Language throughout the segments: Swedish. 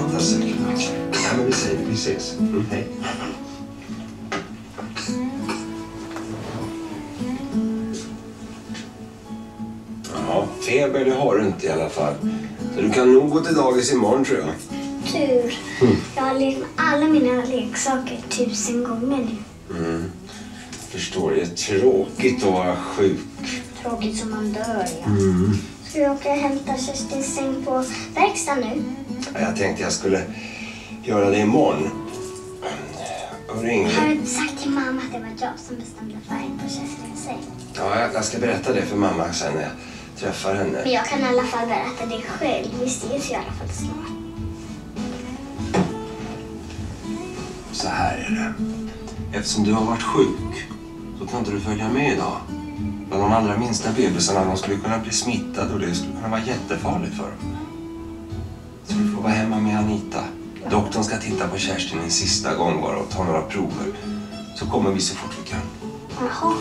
tack så mycket. Ja, men vi ses. Hej. Ja, feber det har du inte i alla fall. Så du kan nog gå till dagis imorgon, tror jag. Tur. Jag har lekt med alla mina leksaker 1000 gånger nu. Förstår, det är tråkigt att vara sjuk. Tråkigt som man dör, ja. Ska vi åka och hämta Kerstins säng på verkstaden nu? Ja, jag tänkte jag skulle göra det imorgon. Och ring. Har du sagt till mamma att det var jag som bestämde färgen på Kerstins säng? Ja, jag ska berätta det för mamma sen när jag träffar henne. Men jag kan i alla fall berätta det själv. Vi ses i alla fall snart. Så här är det. Eftersom du har varit sjuk så kan inte du följa med idag. Bland de allra minsta bebisarna, de skulle kunna bli smittade och det skulle kunna vara jättefarligt för dem. Så du får vara hemma med Anita. Doktorn ska titta på Kerstin en sista gång bara och ta några prover. Så kommer vi så fort vi kan. Jaha.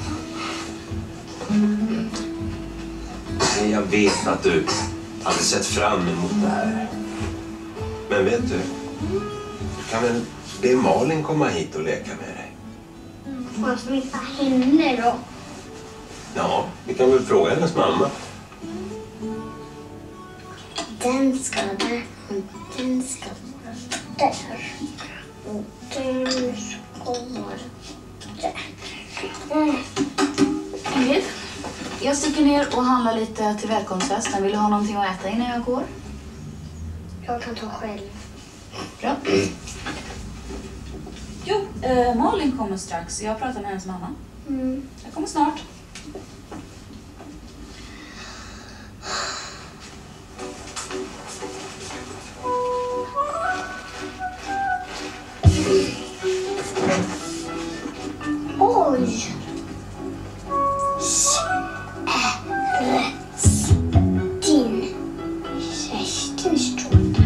Jag vet att du hade sett fram emot det här. Men vet du kan väl be Malin komma hit och leka med dig? Får jag smitta henne då? Ja, vi kan väl fråga hennes mamma. Den ska där och den ska vara där. Och den ska vara där. Ingrid, jag sticker ner och handlar lite till välkomstfesten. Vill du ha någonting att äta innan jag går? Jag kan ta själv. Bra. Jo, Malin kommer strax. Jag pratar med hennes mamma. Jag kommer snart. Oj! Din Kerstins tårta.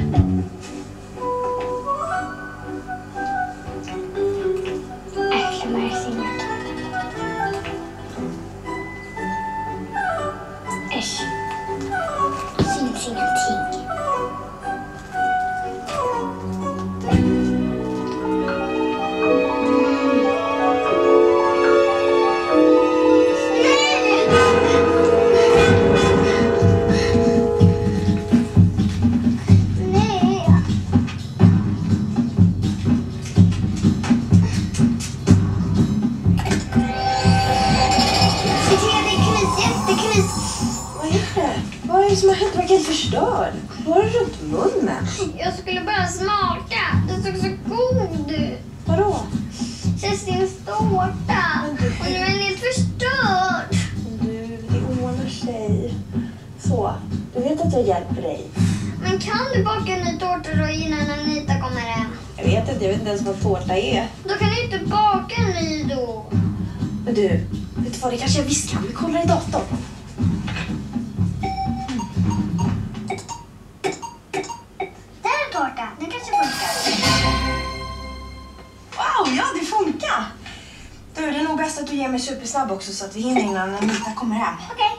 Äcklemärks inget. Äsch. Syns ingenting. Vad är det som har hänt? Du verkar helt förstörd. Vad har du runt munnen? Jag skulle bara smaka. Den såg så god ut. Vadå? Kerstins tårta. Och nu är den helt förstörd. Du, det ordnar sig. Så, du vet att jag hjälper dig. Men kan du baka en ny tårta då innan Anita kommer hem? Jag vet inte ens vad tårta är. Då kan du inte baka en ny då. Men du, vet du vad? Det kanske jag visst kan. Vi kollar i datorn. Där är en tårta. Den kanske funkar. Wow, ja det funkar. Du, det är nog bäst att du ger mig supersnabb också så att vi hinner innan Anita kommer hem. Okej.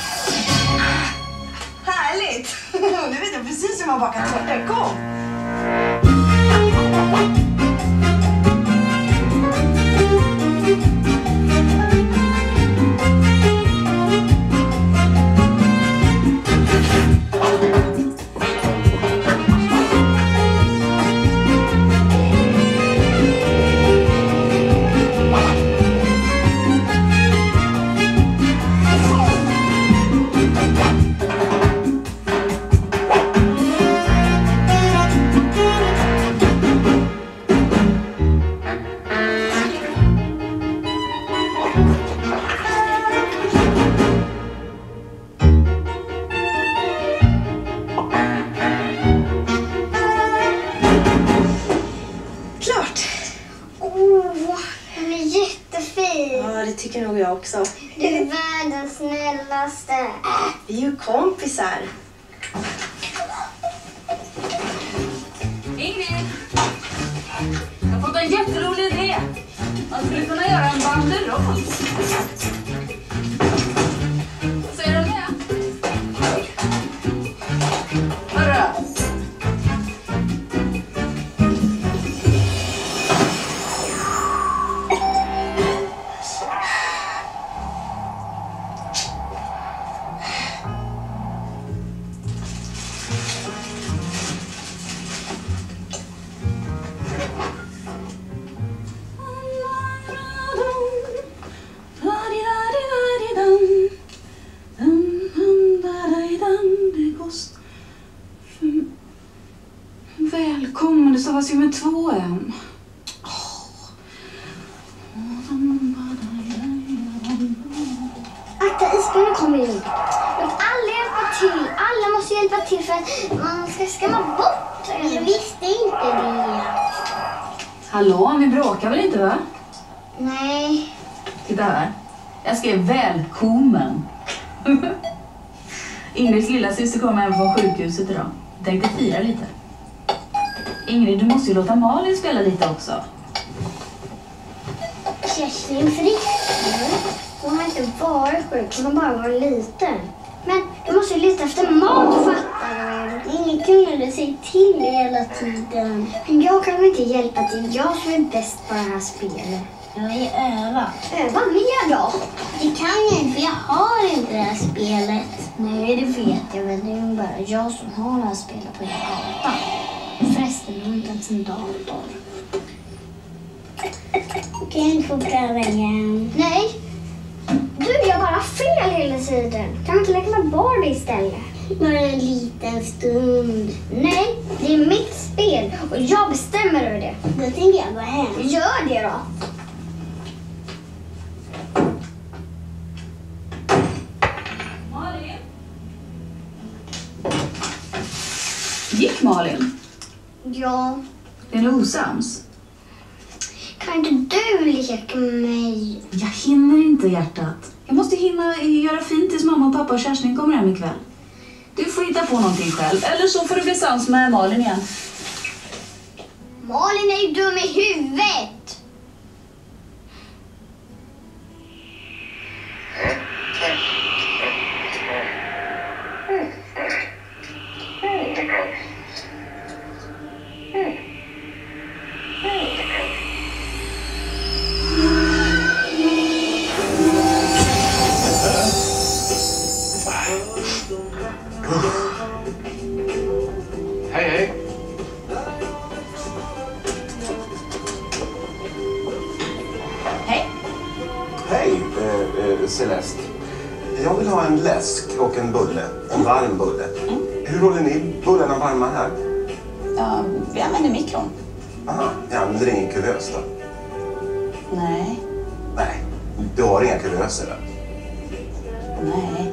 Härligt! Nu vet jag precis hur man bakar tårta. Kom! Tycker nog jag också. Du är världens snällaste. Vi är ju kompisar. Ingrid! Jag har fått en jätterolig idé. Man skulle kunna göra en banderoll. Säger du det? Hörru! Välkommen, det stavas ju med 2 M. Akta, isbjörnen kommer in. Låt alla hjälpa till. Alla måste hjälpa till för att man ska skrämma bort den. Jag visste inte det. Hallå, vi bråkar väl inte, va? Nej. Titta här. Jag skrev välkommen. Ingrids lilla syster kommer hem från sjukhuset idag. Jag tänkte fira lite. Ingrid, du måste ju låta Malin spela lite också. Kerstin frisk. Hon har inte varit sjuk, hon har bara varit liten. Men du måste ju leta efter mat, fattar du? Ingen kunde säga till hela tiden. Men jag kan väl inte hjälpa till. Jag som är bäst på det här spelet. Jag är öva. Öva mer då? Det kan jag inte, för jag har inte det här spelet. Nej, det vet jag, men det är bara jag som har det här spelet på hela gatan. Förresten, jag har inte ens en dator. Kan jag inte få pröva igen? Nej. Du gör bara fel hela tiden. Kan vi inte leka med Barbie istället? Bara en liten stund. Nej, det är mitt spel och jag bestämmer över det. Då tänker jag gå hem. Gör det då. Malin? Gick Malin? Ja. Är du osams? Kan inte du leka med mig? Jag hinner inte, hjärtat. Jag måste hinna göra fint tills mamma och pappa och Kerstin kommer hem ikväll. Du får hitta på någonting själv. Eller så får du bli sams med Malin igen. Malin är ju dum i huvudet. Hej, hej. Hej. Hej, Celeste. Jag vill ha en läsk och en bulle. En varm bulle. Hur håller ni bullarna varma här? Ja, vi använder mikron. Aha, ja, men det är ingen kuvös då? Nej. Nej, du har inga kuvöser då? Nej.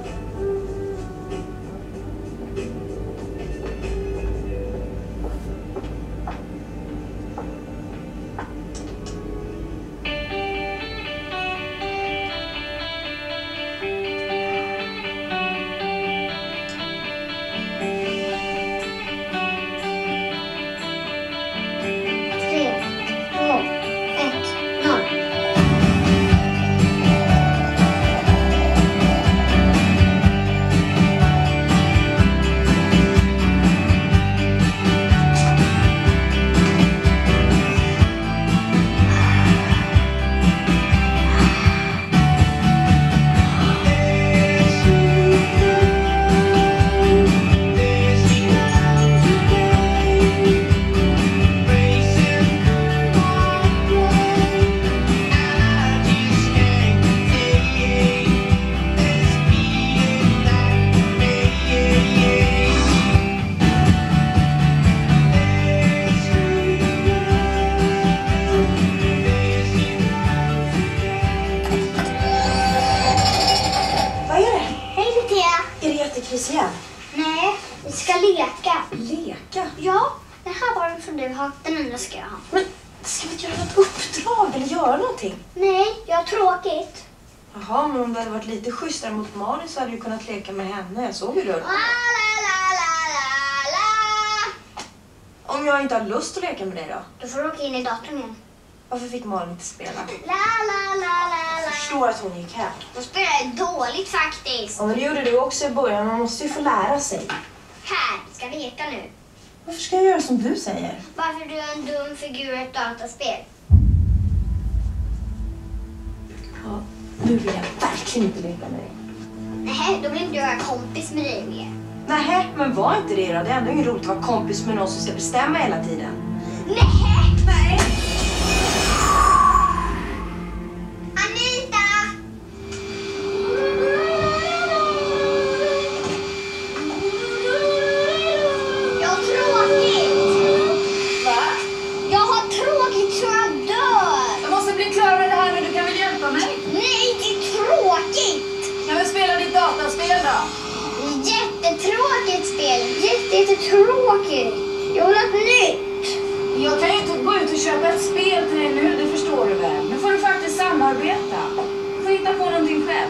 Nej, vi ska leka. Leka? Ja, den här var den som du har. Den andra ska jag ha. Men ska vi göra något uppdrag eller göra någonting? Nej, jag har tråkigt. Jaha, men om det hade varit lite schysstare mot Malin så hade du kunnat leka med henne. Jag såg hur du... La, la, la, la, la. Om jag inte har lust att leka med dig då? Då får du åka in i datorn igen. Varför fick Malin inte spela? La, la, la, la, Jag la. förstår att hon gick hem. Då spelar jag dåligt faktiskt. Ja, men det gjorde du också i början. Man måste ju få lära sig. Här, vi ska leka nu. Varför ska jag göra som du säger? Varför du är en dum figur i ett dataspel. Ja, nu vill jag verkligen inte leka med dig. Nej, då vill inte jag vara kompis med dig mer. Nej, men var inte det då. Det är ändå inget roligt att vara kompis med någon som ska bestämma hela tiden. Nej! Nej! Anita! Jag har tråkigt. Det är inte tråkigt. Jag vill ha något nytt. Jag kan ju inte gå ut och köpa ett spel till dig nu, det förstår du väl. Nu får du faktiskt samarbeta. Du får hitta på någonting själv.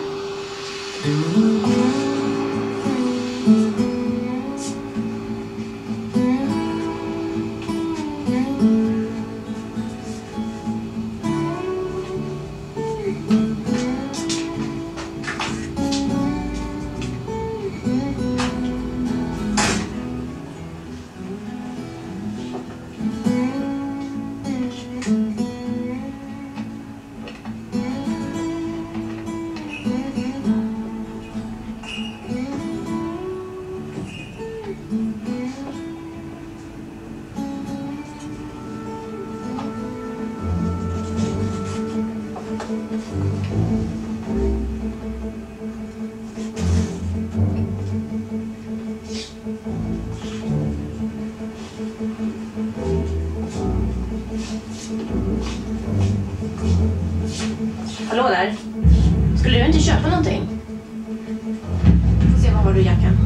Hallå där. Skulle du inte köpa någonting? Får se, vad har du i jackan?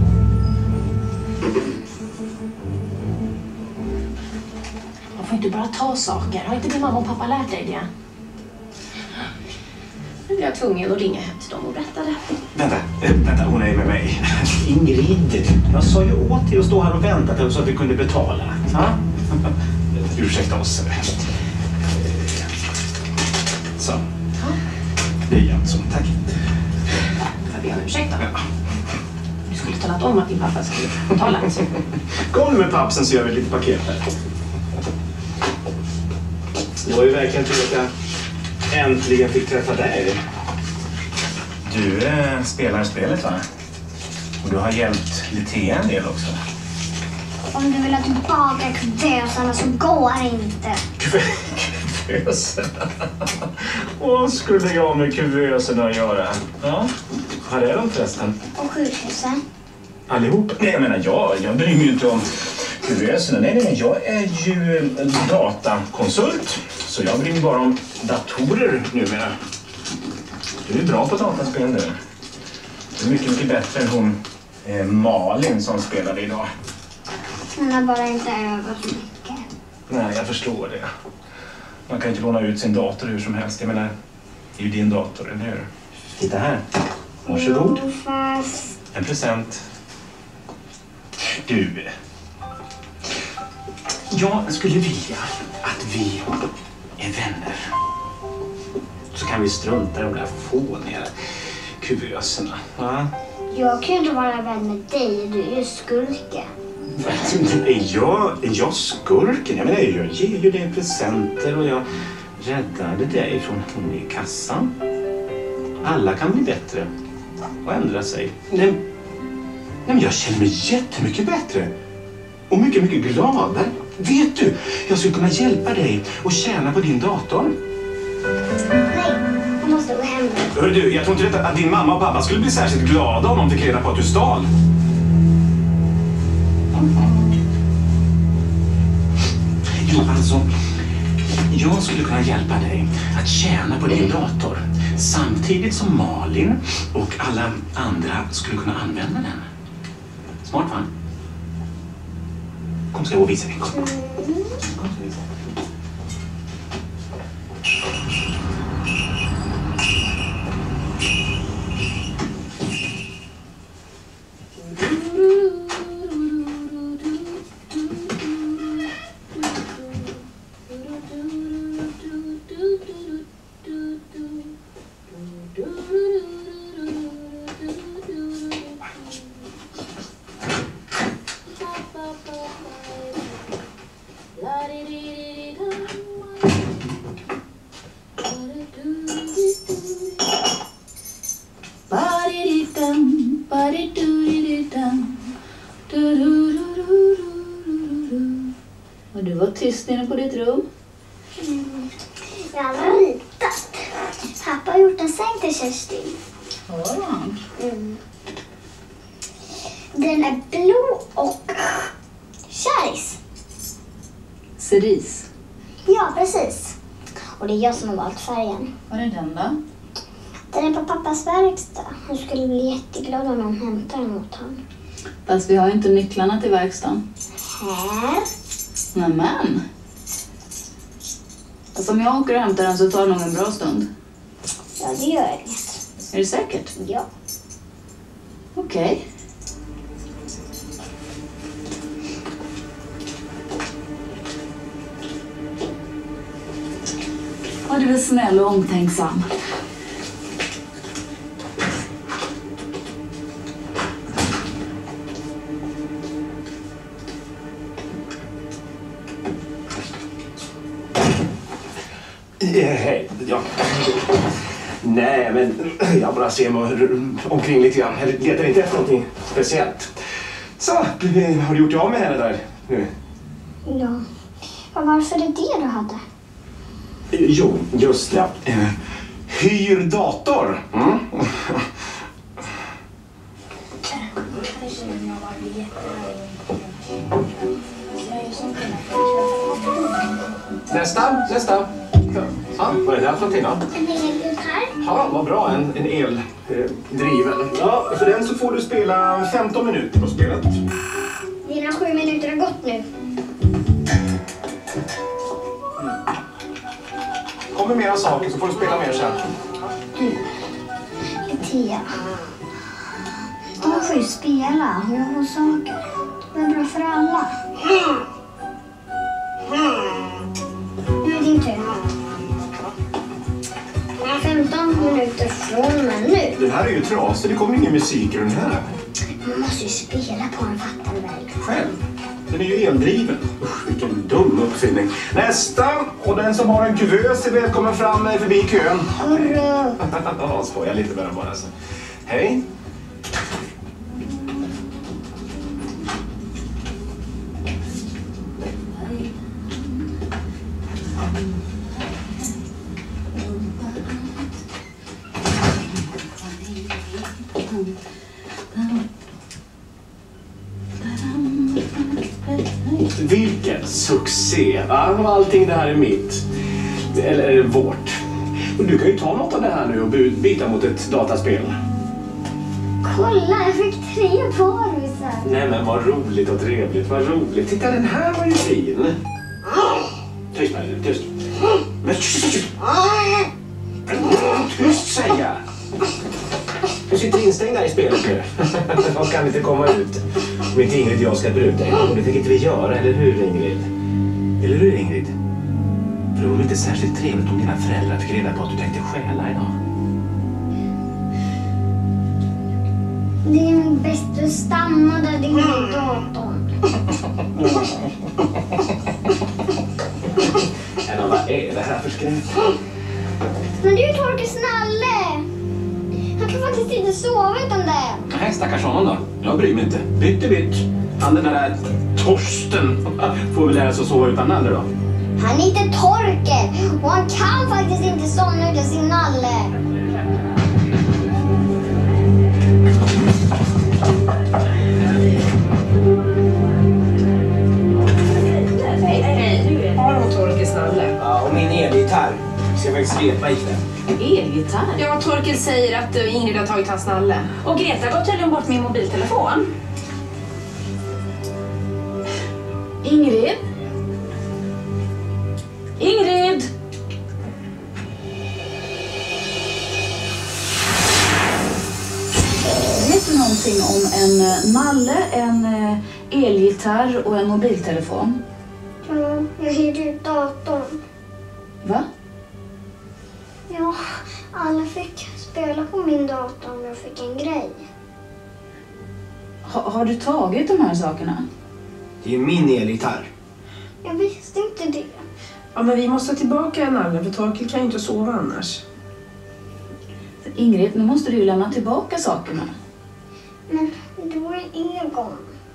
Man får inte bara ta saker. Har inte din mamma och pappa lärt dig det? Nu blir jag tvungen att ringa hem till dem och berätta det. Vänta, hon är med mig. Ingrid, jag sa ju åt dig att stå här och vänta så att vi kunde betala. Ja? Ursäkta oss. Så. Det är Jansson, tack. Jag ber om ursäkt då. Ja. Du skulle talat om att din pappa skulle betala. Kom med pappsen så gör vi lite paket här. Det var ju verkligen tur att jag äntligen fick träffa dig. Du spelar spelet, va? Och du har hjälpt Litea en del också. Om du vill ha tillbaka kuvösarna så går det inte. Kuvöserna? Vad skulle jag med kuvöserna att göra? Ja, vad är de förresten? Och sjukhusen. Allihop? Nej, jag menar, jag bryr mig ju inte om kuvöserna. Nej, jag är ju datakonsult. Så jag bryr mig bara om datorer numera. Du är bra på dataspel nu. Du är mycket bättre än hon Malin som spelade idag. Hon har bara inte övat så mycket. Nej, jag förstår det. Man kan inte låna ut sin dator hur som helst. Jag menar, det är ju din dator, eller hur? Titta här. Varsågod. Jo, fast... En present. Du. Jag skulle vilja att vi är vänner. Så kan vi strunta i de där fåniga kuvöserna. Va? Jag kan ju inte vara vän med dig. Du är ju skurken. Är jag skurken? Jag menar, jag ger ju dig presenter och jag räddade dig från hon i kassan. Alla kan bli bättre och ändra sig. Nej, men jag känner mig jättemycket bättre och mycket gladare. Vet du, jag skulle kunna hjälpa dig och tjäna på din dator. Nej, jag måste gå hem. Hör du, jag tror inte att din mamma och pappa skulle bli särskilt glada om de fick reda på att du stal. Jo, alltså, jag skulle kunna hjälpa dig att tjäna på din dator samtidigt som Malin och alla andra skulle kunna använda den. Smart, va? Kom, ska jag gå och visa dig. Kom, ska jag visa dig. Och du var tyst inne på ditt rum. Jag har ritat. Pappa har gjort en säng till Kerstin. Har han? Den är blå och käris. Cerise. Ja, precis. Och det är jag som har valt färgen. Var är den då? Den är på pappas verkstad. Han skulle bli jätteglad om någon hämtar den åt honom. Fast vi har ju inte nycklarna till verkstaden. Här? Nämen. Fast om jag åker och hämtar den så tar det nog en bra stund. Ja, det gör det. Är det säkert? Ja. Okej. Ja, du är snäll och omtänksam. Hej. Ja. Nej, men jag bara ser mig omkring lite grann. Jag letar inte efter någonting speciellt. Så, har du gjort dig av med henne där nu? Ja. Varför är det du hade? Jo, just det. Hyr dator. Mm. Nästa. Ja, vad är det här för någonting då? En elgitarr. Ja, vad bra. En eldriven. Ja, för den så får du spela 15 minuter på spelet. Dina 7 minuter har gått nu. Kommer mera saker så får du spela mer sen. Du, Thea. De får ju spela och jag har saker. Det är bra för alla. Nu är din tur. 15 minuter från och nu. Den här är ju trasig. Det kommer ingen musik i den här. Man måste ju spela på en, fattar du väl? Själv. Den är ju eldriven. Usch, vilken dum uppfinning. Nästa. Och den som har en kuvös är välkommen fram förbi kön. Hurra! Ja, skojar lite med den bara. Alltså. Hej. Vilken succé! Va? Allting det här är mitt. Eller vårt. Och du kan ju ta något av det här nu och byta mot ett dataspel. Kolla, jag fick 3 parvisar. Nej men vad roligt och trevligt, vad roligt. Titta, den här var ju fin. Tyst med dig, tyst. Men tyst! Tyst säger jag. Du sitter instängd där i spelet nu. Jag kan inte komma ut. Om inte Ingrid och jag ska bruta dig. Och det fick inte vi göra, eller hur Ingrid? Eller hur Ingrid? För det vore inte särskilt trevligt om dina föräldrar fick reda på att du tänkte stjäla idag. Det är nog bäst att stanna där din datorn. Men vad är det här för skräck? Men det är ju Torkel Snalle. Han kan faktiskt inte sova utan det. Nej, stackars honom då. Jag bryr mig inte. Bytt. Han den där Torsten får väl lära sig att sova utan Nalle då. Han är inte Torkel och han kan faktiskt inte somna utan sin Nalle. Hej. Har hon Torkel Snalle? Ja, och min elgitarr. Så jag faktiskt repa i den. Elgitarr? Ja, Torkel säger att Ingrid har tagit hans Nalle. Och Greta gav tydligen bort min mobiltelefon. Ingrid? Ingrid! Vet du någonting om en nalle, en elgitarr och en mobiltelefon? Ja, jag hyrde ut datorn. Va? Ja, alla fick spela på min dator om jag fick en grej. Har du tagit de här sakerna? Det är ju min elgitarr. Jag visste inte det. Ja, men vi måste tillbaka Nalle för Torkel kan ju inte sova annars. Ingrid, nu måste du ju lämna tillbaka sakerna. Men det var ju Egon.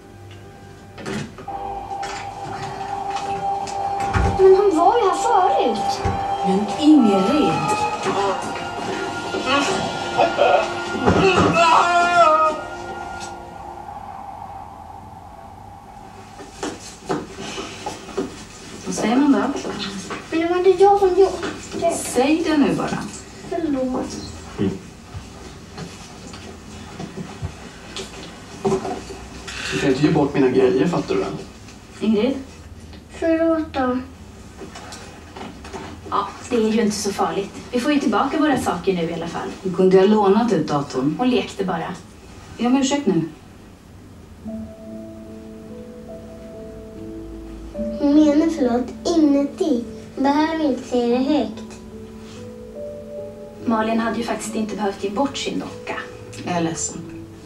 Men han var ju här förut. Men Ingrid! Vad säger man då? Men det var inte jag som gjorde det. Säg det nu bara. Förlåt. slet ju bort mina grejer, fattar du väl? Ingrid? Förlåt då. Ja, det är ju inte så farligt. Vi får ju tillbaka våra saker nu i alla fall. Du kunde ha lånat ut datorn. Hon lekte bara. Jag om ursäkt nu. Hon menar förlåt inuti. Hon behöver inte säga det högt. Malin hade ju faktiskt inte behövt ge bort sin docka. Jag är ledsen.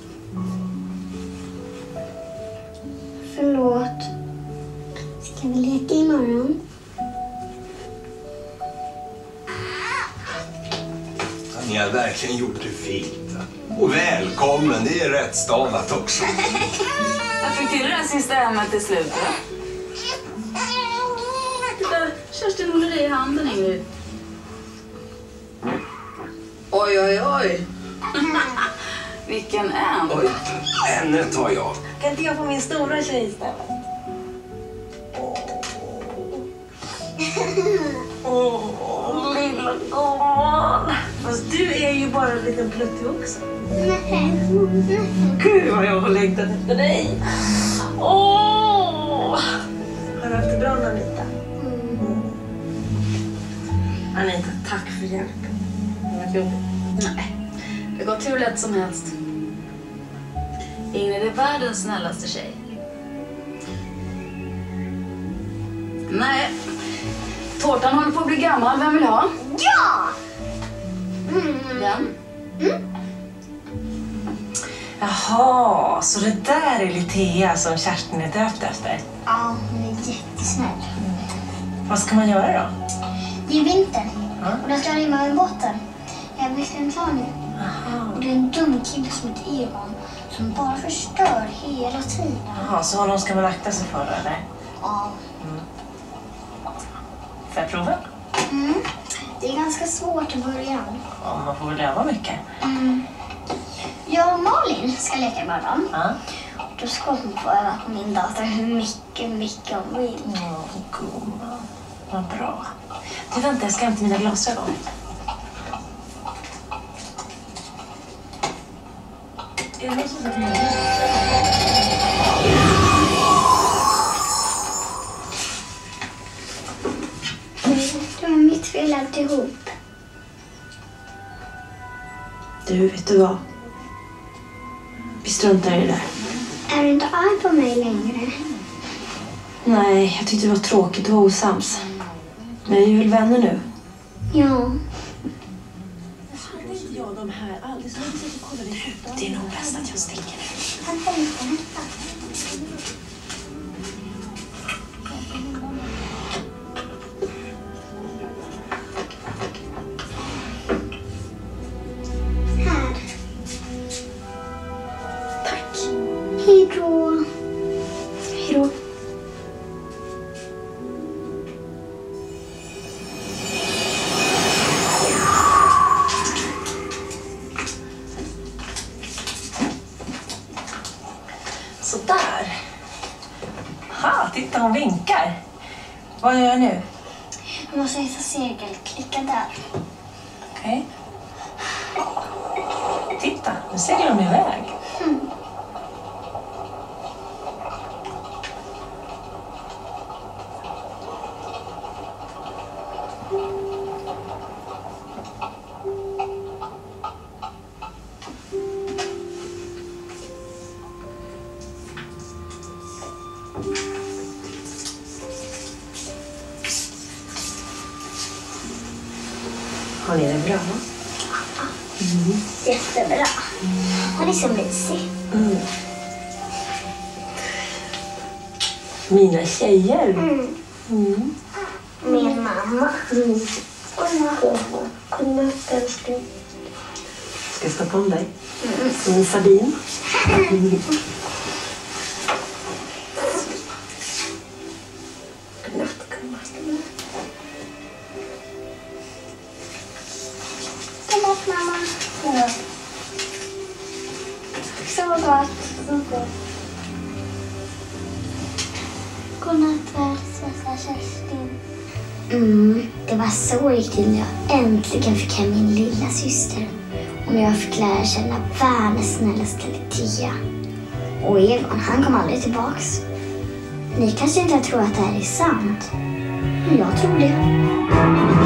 Förlåt. Ska vi leka imorgon? Ni har verkligen gjort det fint. Och välkommen, det är rätt stavat också. Jag fick till det där sista ämnet till slut. Kerstin håller dig i handen, Ingrid. Oj, oj, oj. Vilken en. Oj, henne tar jag. Kan inte jag få min stora tjej istället? Lilla gumman. Fast du är ju bara en liten pluttig också. Nej. Gud vad jag har längtat efter dig. Har du haft det bra, Anita? Anita, tack för hjälpen. Det var jobbigt. Nej, det går hur lätt som helst. Ingrid är världens snällaste tjej. Nej, tårtan håller på att bli gammal. Vem vill ha? Ja! Den? Jaha, så det där är Litea som Kerstin är döpt efter. Ja, hon är jättesnäll. Vad ska man göra då? Det är vinter. Ja. Och då ska jag rimma med båten. Jag visste inte klar nu. Och det är en dum kille som heter Egon som bara förstör hela tiden. Jaha, så honom ska man akta sig för, eller? Ja. Får jag prova? Det är ganska svårt i början. Ja, man får väl öva mycket. Jag och Malin ska leka imorgon. Ja. Då ska hon få öva på min dator hur mycket hon vill. Gumman. Vad bra. Du, vänta, jag ska hämta mina glasögon. Är det någon som sätter mig? Det var mitt fel alltihop. Du, vet du vad? Vi struntar i det där. Är du inte arg på mig längre? Nej, jag tyckte det var tråkigt att vara osams. Men vi är väl vänner nu? Ja. Hade inte jag de här alldeles nyss och kollade ihop? Det är nog bäst att jag sticker nu. Vänta lite, vänta. Här. Tack. Hej då. Hej då. Sådär. Ha, titta hon vinkar. Vad gör jag nu? Du måste hitta segel. Klicka där. Okej. Titta, nu seglar de iväg. Har ni det bra? Jättebra. Hon är så mysig. Mina tjejer. Min mamma. Godnatt, älskling. Ska jag stoppa om dig? Som en sardin. Godnatt, godnatt. Godnatt, mamma. Ja. Så gott. Så gott. Godnatt, världsbästa Kerstin. Det var så riktigt när jag äntligen fick hem min lilla syster. Och när jag fick lära känna världens snällaste Litea. Och Egon, han kom aldrig tillbaks. Ni kanske inte tror att det här är sant. Men jag tror det.